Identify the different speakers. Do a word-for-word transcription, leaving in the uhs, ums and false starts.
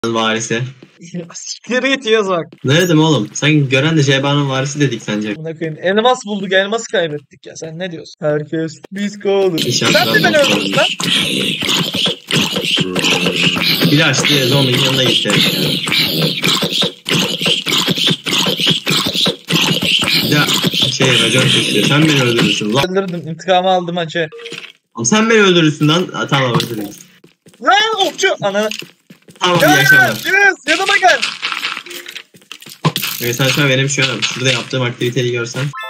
Speaker 1: varisi.
Speaker 2: Siktir git yaz bak.
Speaker 1: Ne dedim oğlum? Sen gören de Ceyba'nın varisi dedik sence.
Speaker 2: Buna koyayım. Elmas bulduk, elmas kaybettik ya. Sen ne diyorsun? Herkes biz kaldık.
Speaker 1: İnşallah
Speaker 2: Sen mi beni
Speaker 1: Trabzon
Speaker 2: öldürdün lan?
Speaker 1: Biri açtı zombinin yanına gitti. Ya şey racon kesiyor. Sen beni öldürürsün lan.
Speaker 2: Öldürdüm. İntikamı aldım hacı.
Speaker 1: Sen beni öldürürsün lan. Ha, tamam öldürürüz.
Speaker 2: Lan okçu. Ana.
Speaker 1: Tamam
Speaker 2: Gel
Speaker 1: iyi
Speaker 2: gel.
Speaker 1: akşamlar.
Speaker 2: Yes. Yanıma gel.
Speaker 1: Evet, sen şu an benim şu an şurada yaptığım aktiviteyi görsen.